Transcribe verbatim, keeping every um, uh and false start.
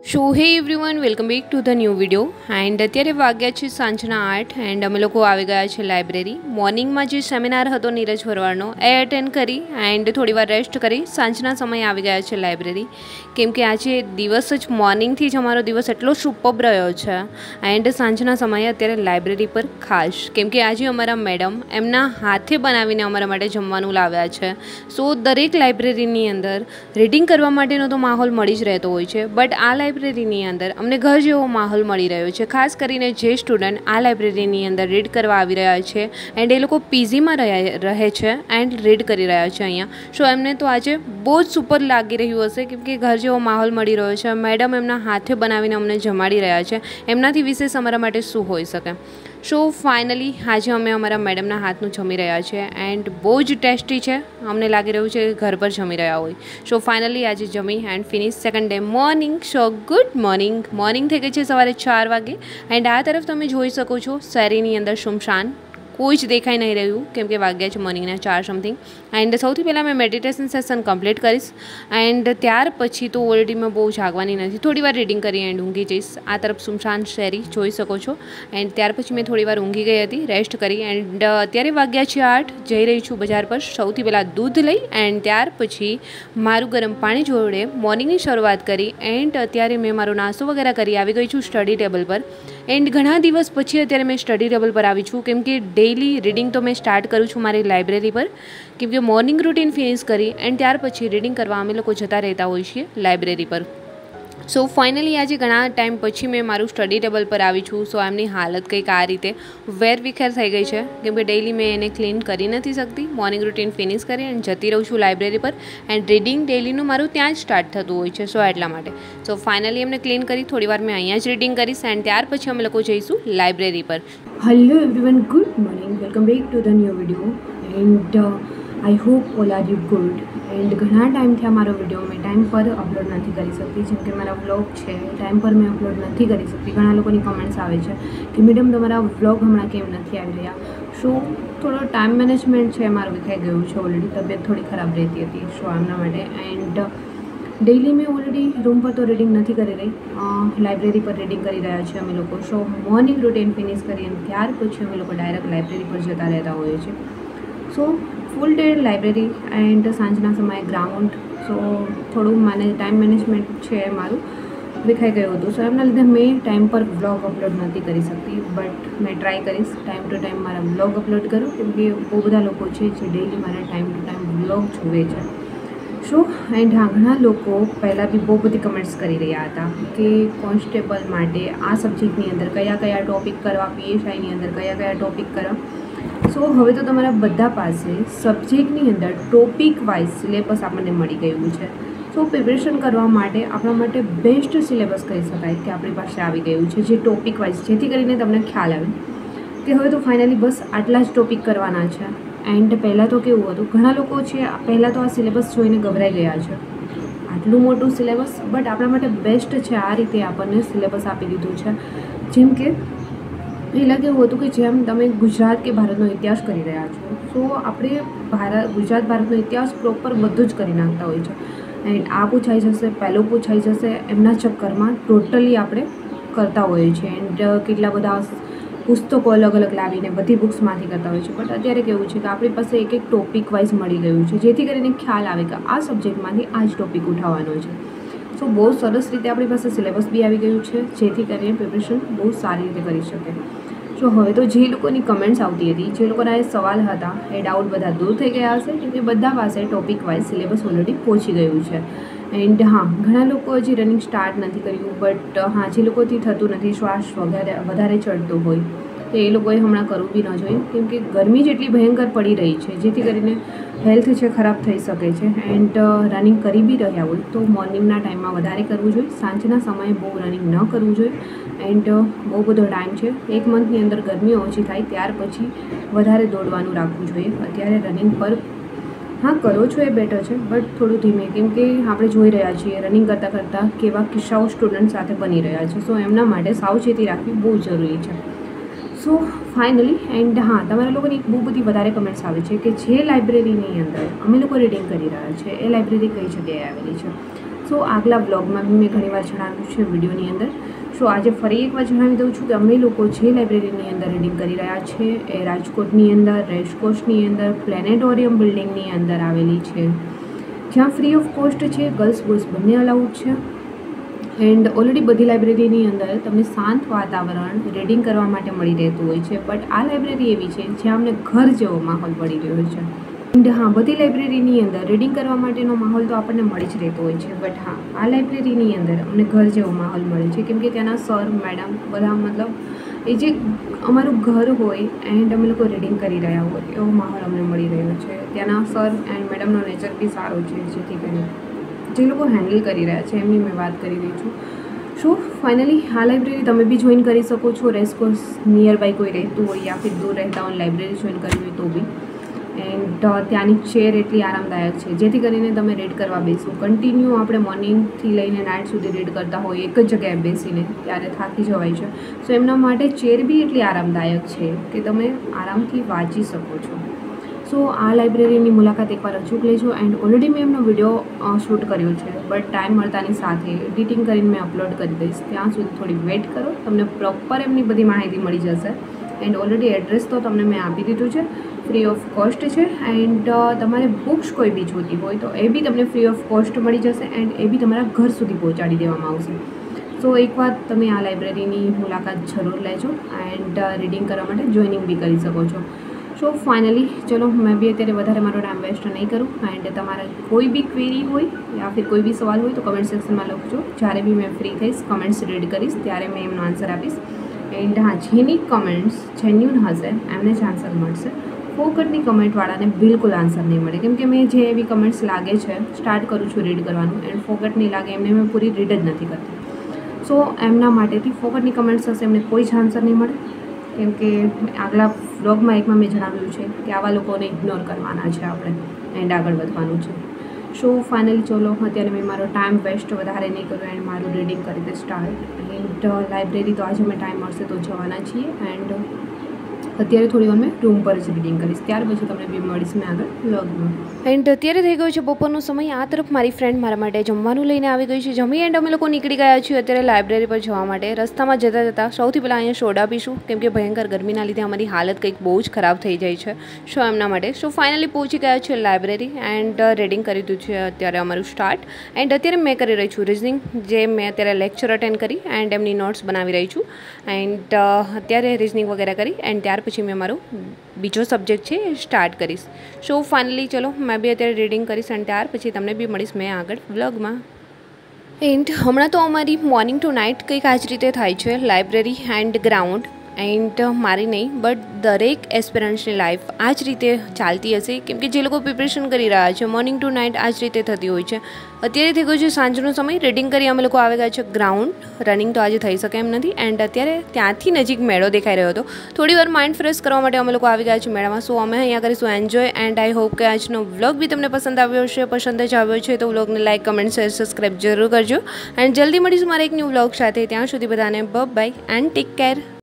So hey everyone welcome back to the new video and अत्यारे वाग्या छे सांजना आठ एंड अमे लोको आवी गया छे लाइब्रेरी। मॉर्निंग में जो सेमिनार हतो नीरज भरवाड़नो ए अटेन्ड करी एंड थोड़ी वार रेस्ट करी सांजना समय आवी गया छे लाइब्रेरी, केम के आजे दिवस ज मॉर्निंग थी ज अमारो दिवस एटलो सुपर्ब रह्यो छे एंड सांजना समय अत्यारे लाइब्रेरी पर खास केम के आजे अमारा मैडम एमना हाथे बनावीने अमारा माटे जमवानुं लाव्या छे। सो दरेक लाइब्रेरीनी अंदर रीडिंग करवा माटेनो तो माहोल मळी ज रहेतो होय छे, बट आ लाइब्रेरीनी अंदर अमने घर जेवो माहोल मळी रह्यो छे। खास करीने जे स्टूडंट आ लाइब्रेरीनी अंदर रीड करवा आवी रह्या छे एंड ए लोको पीजी में रहे छे एंड रीड करी रह्या छे अहींया। सो एमने तो आज बहुत सुपर लागी रह्युं हशे केम के घर जेवो माहोल मळी रह्यो छे। मैडम एमना हाथे बनावीने अमने जमाड़ी रह्या छे, एमनाथी विशेष अमारा माटे शुं होई शके। सो फाइनली आज अमे अमारा मैडमना हाथनुं जमी रह्या छे एंड बहुत ज टेस्टी है, अमने लागी रह्युं छे घर पर जमी रह्या होय। सो फाइनली आज जमी and finish second day morning. So good morning. Morning थई गई छे सवारे चार वागे एंड आ तरफ तमे जोई शको छो शहेरीनी अंदर सुमशान, कोई ज देखाई नहीं रह्युं केम के वाग्या छे मॉर्निंगना चार समथिंग। एंड सौथी पहला मैं मेडिटेशन सेशन कम्प्लीट करीश एंड त्यार पछी तो ऑलरेडी मैं बहुत जागवानी नथी, थोड़ी वार रीडिंग करी एंड ऊँघी जईश। आ तरफ सुमशान शहेरी जोई शको छो एंड त्यार पछी मैं थोड़ी वार ऊँघी गई हती, रेस्ट करी एंड अत्यारे वाग्या छे आठ। जई रही छुं बजार पर सौथी पहला दूध लई एंड त्यार पछी मारुं गरम पाणी जोड़े मॉर्निंगनी शरूआत करी एंड अत्यारे मैं मारो नास्तो वगैरह करी आवी गई छुं स्टडी टेबल पर। एंड घणा दिवस पछी अत्यारे मैं स्टडी टेबल पर आवी छुं केम के डेली रीडिंग तो मैं स्टार्ट करूँ छूँ मारी लाइब्रेरी पर, क्योंकि मॉर्निंग रूटीन फिनिश करी एंड त्यार पछी रीडिंग करवा अमे लोको जता रहता होय छीए लाइब्रेरी पर। सो फाइनली आज घणा टाइम पछी मैं मारू स्टडी टेबल पर आई छूँ। सो एमनी हालत कंईक आ रीते वेर विखेर थई गई है केम के डेली मैं एने क्लीन करी नहीं सकती। मॉर्निंग रूटीन फिनिश करी एंड जती रहूँ छूँ लाइब्रेरी पर एंड रीडिंग डेलीનું मारू ત્યાં જ स्टार्ट થતું હોય છે। सो એટલા માટે सो फाइनली एमने क्लीन करी थोड़ी वार मैं अहींया ज रीडिंग करीश एंड त्यार पछी अमे लोको जईशुं लाइब्रेरी पर। Hello everyone, good morning, welcome back to the new video and I hope all are you good. And घना टाइम थया मारो वीडियो मैं टाइम पर अपलोड नहीं करी सकती, जेम के मारा व्लॉग है टाइम पर मैं अपलोड नहीं करी सकती। घना लोगोनी कमेंट्स आवे छे कि मैडम तमारा व्लॉग हमणां केम नहीं आवी रह्या। सो थोड़ो टाइम मैनेजमेंट है मारू विखाई गयुं छे, ऑलरेडी तबियत थोड़ी खराब रहती थी सो आमना माटे। एंड डेली मैं ऑलरेडी रूम पर तो रीडिंग नहीं करी रही, लाइब्रेरी पर रीडिंग करी रह्या छे अमे लोको। सो मॉर्निंग रूटीन फिनिश करी अने त्यार पछी अमे लोको डायरेक्ट लाइब्रेरी पर जता रहता होय छे। So full day library and सांजना समय ग्राउंड। सो थोड़ू मैंने टाइम मैनेजमेंट है मारू विखाई गयुं हतुं, सो एमना लीधे मैं टाइम पर व्लॉग अपलोड नहीं करी सकती, बट मैं ट्राय करीश टाइम टू टाइम मारा व्लॉग अपलोड करूँ केमके बहुत बधा लोको छे जे डेली मारा टाइम टू टाइम व्लॉग जोवे छे। सो एंड हाँ, घणा लोको पहला भी बहुत बधी कमेंट्स करी रह्या हता कि कॉन्स्टेबल माटे आ सब्जेक्टनी अंदर कया कया टॉपिक करवा, पीएसआईनी अंदर कया कया टॉपिक करवा। सो हवे तो तमारा बधा पासे सब्जेक्टनी अंदर टॉपिक वाइज सिलेबस आपने मळी गयुं छे। सो प्रिपरेशन करवा माटे आपणा माटे बेस्ट सिलेबस कही शकाय कि आपणी पासे आवी गयुं छे जे टॉपिक वाइज, जेथी करीने तमने ख्याल आवे कि हवे तो फाइनली बस आटला ज टॉपिक करवाना छे। एंड पहला तो केवुं हतुं, घणा लोको छे पहला तो आ सिलेबस जोईने गभराई गया छे, आटलुं मोटुं सिलेबस, बट आपणा माटे बेस्ट छे आ रीते आपणने सिलेबस आपी दीधुं छे। जेम के પહેલાં કેવું હતું કે જેમ તમે ગુજરાત કે ભારતનો ઇતિહાસ કરી રહ્યા છો, સો આપણે ભારત ગુજરાત ભારતનો ઇતિહાસ પ્રોપર બધું જ કરી નાખતા હોય છે એન્ડ આ પૂછાઈ જશે, પહેલું પૂછાઈ જશે, એમના ચક્કરમાં ટોટલી આપણે કરતા હોઈએ છીએ એન્ડ કેટલા બધા પુસ્તકો અલગ અલગ લાવીને બધી બુક્સમાંથી કરતા હોય છે। બટ અત્યારે કેવું છે કે આપણી પાસે એક એક ટોપિક વાઇઝ મળી ગયું છે, જેથી કરીને ખ્યાલ આવે કે આ સબ્જેક્ટમાંથી આ જ ટોપિક ઉઠાવવાનો છે। सो so, बहुत सरस रीते अपनी पास सिलेबस भी आई गयु है, जेथी करीने प्रिपरेशन बहुत सारी रीते करी शके। सो so, हवे तो जे लोकोनी कमेंट्स आवती हती, जे लोकोना ए सवाल हता ए डाउट बधा दूर थई गया हशे, केम के बधा पासे टॉपिक वाइज सिलेबस ऑलरेडी पहोंची गयुं छे। एंड हाँ, घणा लोको हजी रनिंग स्टार्ट नहीं कर्युं, बट हाँ जे लोकोथी थतुं नथी, श्वास वगैरे वधारे चढ़तो होय तो ए लोकोए हमणां करवुं बी न जोईए, केम के गरमी जेटली भयंकर पड़ी रही है जेथी करीने हेल्थ है खराब थई शके छे। एंड रनिंग करी भी रह्या होय तो मॉर्निंगना टाइम में वधारे करवुं जोईए, सांजना समय बहु रनिंग न करवुं जोईए। एंड बहु बधो टाइम है, एक मंथनी अंदर गरमी ओછી थाय त्यार पछी वधारे दौड़वानुं राखवुं जोईए। अत्यारे रनिंग पर हाँ करो छो ए बेटर है, बट थोड़ું धीमे, केम के आपणे जोई रह्या छीए रनिंग करता करता केवा किस्साओ स्टूडंट साथे बनी रह्या छे। सो एमना माटे सावचेती राखवी बहुत जरूरी है। सो फाइनली एंड हाँ, तमारा लोकोनी बहुत बधी वधारे कमेंट्स आवे छे कि जे लाइब्रेरीनी अंदर अमे लोको रीडिंग करी रह्या छे ए लाइब्रेरी कई जग्याए आवेली छे। સો આગલા વ્લોગમાં બી મેં ઘણીવાર જણાવ્યું છે વિડીયોની અંદર. સો આજે ફરી એકવાર જણાવી દઉં છું કે અમે લોકો જે લાઇબ્રેરીની અંદર રીડિંગ કરી રહ્યા છે એ રાજકોટની અંદર રેસકોર્સની અંદર પ્લેનેટોરિયમ બિલ્ડિંગની અંદર આવેલી છે, જ્યાં ફ્રી ઓફ કોસ્ટ છે, ગર્લ્સ બોયઝ બંને અલાઉડ છે. એન્ડ ઓલરેડી બધી લાઇબ્રેરીની અંદર તમને શાંત વાતાવરણ રીડિંગ કરવા માટે મળી રહેતું હોય છે, બટ આ લાઇબ્રેરી એવી છે જ્યાં અમને ઘર જેવો માહોલ મળી રહ્યો છે. એન્ડ હા, બધી લાઇબ્રેરીની અંદર રીડિંગ કરવા માટેનો માહોલ તો આપણને મળી જ રહેતો હોય છે, બટ હા, આ લાઇબ્રેરીની અંદર અમને ઘર જેવો માહોલ મળે છે, કેમ કે ત્યાંના સર મેડમ બધા મતલબ એ જે અમારું ઘર હોય એન્ડ અમે લોકો રીડિંગ કરી રહ્યા હોય એવો માહોલ અમને મળી રહ્યો છે. ત્યાંના સર એન્ડ મેડમનો નેચર બી સારો છે, જેથી કરીને જે લોકો હેન્ડલ કરી રહ્યા છે એમની મેં વાત કરી રહી છું. સો ફાઇનલી આ લાઇબ્રેરી તમે બી જોઈન કરી શકો છો. રેસકોર્સ નિયર બાય કોઈ રહેતું હોય યા ફિર દૂર રહેતા હોય લાઇબ્રેરી જોઈન કરવી હોય તો બી. એન્ડ ત્યાંની ચેર એટલી આરામદાયક છે જેથી કરીને તમે રીડ કરવા બેસો. કન્ટિન્યુ આપણે મોર્નિંગથી લઈને નાઇટ સુધી રીડ કરતા હોય એક જ જગ્યાએ બેસીને, ત્યારે થાકી જવાય છે. સો એમના માટે ચેર બી એટલી આરામદાયક છે કે તમે આરામથી વાંચી શકો છો. સો આ લાઇબ્રેરીની મુલાકાત એકવાર અચૂક લેજો. એન્ડ ઓલરેડી મેં એમનો વિડીયો શૂટ કર્યો છે, બટ ટાઈમ મળતાની સાથે એડિટિંગ કરીને મેં અપલોડ કરી દઈશ. ત્યાં સુધી થોડી વેઇટ કરો, તમને પ્રોપર એમની બધી માહિતી મળી જશે. એન્ડ ઓલરેડી એડ્રેસ તો તમને મેં આપી દીધું છે, ફ્રી ઓફ કોસ્ટ છે. એન્ડ તમારે બુક્સ કોઈ બી જોતી હોય તો એ બી તમને ફ્રી ઓફ કોસ્ટ મળી જશે એન્ડ એ બી તમારા ઘર સુધી પહોંચાડી દેવામાં આવશે. સો એકવાર તમે આ લાઇબ્રેરીની મુલાકાત જરૂર લેજો એન્ડ રીડિંગ કરવા માટે જોઈનિંગ બી કરી શકો છો. સો ફાઇનલી ચલો, મેં બી અત્યારે વધારે મારો ટાઈમ વેસ્ટ નહીં કરું. એન્ડ તમારા કોઈ બી ક્વેરી હોય યા ફિર કોઈ બી સવાલ હોય તો કમેન્ટ સેક્શનમાં લખજો. જ્યારે બી મેં ફ્રી થઈશ, કમેન્ટ્સ રીડ કરીશ ત્યારે મેં એમનો આન્સર આપીશ. એન્ડ હા, જેની કમેન્ટ્સ જેન્યુન હશે એમને જ આન્સર મળશે. ફોકટની કમેન્ટવાળાને બિલકુલ આન્સર નહીં મળે, કેમ કે મેં જે એવી કમેન્ટ્સ લાગે છે સ્ટાર્ટ કરું છું રીડ કરવાનું એન્ડ ફોકટ નહીં લાગે એમને મેં પૂરી રીડ જ નથી કરતી. સો એમના માટેથી ફોકટની કમેન્ટ્સ હશે એમને કોઈ જ આન્સર નહીં મળે, કેમ કે આગલા વ્લોગમાં એકમાં મેં જણાવ્યું છે કે આવા લોકોને ઇગ્નોર કરવાના છે આપણે એન્ડ આગળ વધવાનું છે. સો ફાઇનલી ચલો, અત્યારે મેં મારો ટાઈમ વેસ્ટ વધારે નહીં કરું એન્ડ મારું રીડિંગ કરી દે સ્ટાર્ટ. એન્ડ લાઇબ્રેરી તો આજે મેં ટાઈમ મળશે તો જવાના છીએ. એન્ડ અત્યારે થોડી વાર મેં રૂમ પર જ રીડિંગ કરીશ, ત્યાર પછી તમને બી મળીશ મેં આગળ વ્લોગમાં. એન્ડ અત્યારે થઈ ગયો છે બપોરનો સમય. આ તરફ મારી ફ્રેન્ડ મારા માટે જમવાનું લઈને આવી ગઈ છે. જમી એન્ડ અમે લોકો નીકળી ગયા છીએ અત્યારે લાઇબ્રેરી પર જવા માટે. રસ્તામાં જતાં જતાં સૌથી પહેલાં અહીંયા સોડા પીશું, કેમ કે ભયંકર ગરમીના લીધે અમારી હાલત કંઈક બહુ જ ખરાબ થઈ જાય છે. સો એમના માટે સો ફાઇનલી પહોંચી ગયા છે લાઇબ્રેરી એન્ડ રીડિંગ કરી દીધું છે અત્યારે અમારું સ્ટાર્ટ. એન્ડ અત્યારે મેં કરી રહી છું રિઝનિંગ, જે મેં અત્યારે લેક્ચર અટેન્ડ કરી એન્ડ એમની નોટ્સ બનાવી રહી છું. એન્ડ અત્યારે રિઝનિંગ વગેરે કરી એન્ડ ત્યાર પછી મેં મારું બીજો સબ્જેક્ટ છે એ સ્ટાર્ટ કરીશ. સો ફાઇનલી ચલો, મેં બી અત્યારે રીડિંગ કરીશ અને ત્યાર પછી તમને બી મળીશ મેં આગળ વ્લોગમાં. એન્ડ હમણાં તો અમારી મોર્નિંગ ટુ નાઇટ કંઈક આ જ રીતે થાય છે લાઇબ્રેરી એન્ડ ગ્રાઉન્ડ. એન્ડ મારી નહીં બટ દરેક એસ્પિરન્ટ્સની લાઈફ આ જ રીતે ચાલતી હશે, કેમ કે જે લોકો પ્રિપરેશન કરી રહ્યા છે મોર્નિંગ ટુ નાઇટ આ જ રીતે થતી હોય છે. અત્યારે થઈ ગયો છે સાંજનો સમય. રીડિંગ કરી અમે લોકો આવી ગયા છે ગ્રાઉન્ડ. રનિંગ તો આજે થઈ શકે એમ નથી. એન્ડ અત્યારે ત્યાંથી નજીક મેળો દેખાઈ રહ્યો હતો. થોડી વાર માઇન્ડ ફ્રેશ કરવા માટે અમે લોકો આવી ગયા છે મેળામાં. સો અમે અહીંયા કરીશું એન્જોય. એન્ડ આઈ હોપ કે આજનો વ્લોગ બી તમને પસંદ આવ્યો હશે. પસંદ જ આવ્યો છે તો વ્લોગને લાઇક, કમેન્ટ, શેર, સબસ્ક્રાઈબ જરૂર કરજો. એન્ડ જલ્દી મળીશું મારા એક ન્યૂ વ્લોગ સાથે. ત્યાં સુધી બધાને બ બાય એન્ડ ટેક કેર.